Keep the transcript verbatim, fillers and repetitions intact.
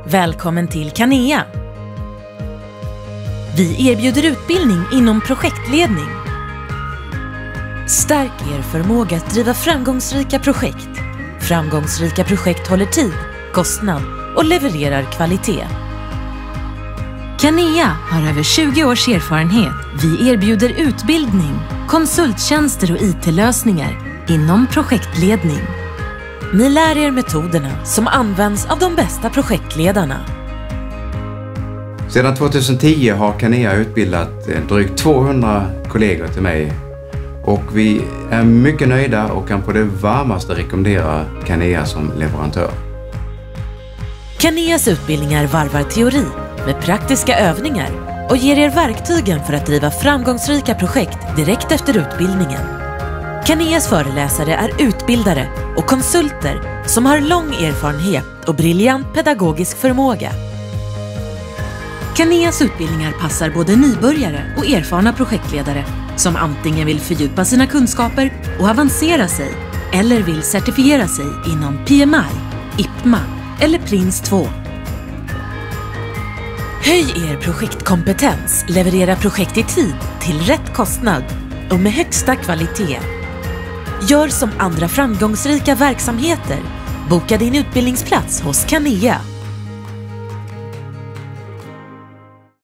Välkommen till Canea. Vi erbjuder utbildning inom projektledning. Stärk er förmåga att driva framgångsrika projekt. Framgångsrika projekt håller tid, kostnad och levererar kvalitet. Canea har över tjugo års erfarenhet. Vi erbjuder utbildning, konsulttjänster och I T-lösningar inom projektledning. Ni lär er metoderna som används av de bästa projektledarna. Sedan tjugohundratio har Canea utbildat drygt tvåhundra kollegor till mig. Och vi är mycket nöjda och kan på det varmaste rekommendera Canea som leverantör. Caneas utbildningar varvar teori med praktiska övningar och ger er verktygen för att driva framgångsrika projekt direkt efter utbildningen. Caneas föreläsare är utbildare och konsulter som har lång erfarenhet och briljant pedagogisk förmåga. Caneas utbildningar passar både nybörjare och erfarna projektledare som antingen vill fördjupa sina kunskaper och avancera sig eller vill certifiera sig inom P M I, I P M A eller Prins två. Höj er projektkompetens, leverera projekt i tid till rätt kostnad och med högsta kvalitet. Gör som andra framgångsrika verksamheter. Boka din utbildningsplats hos Canea.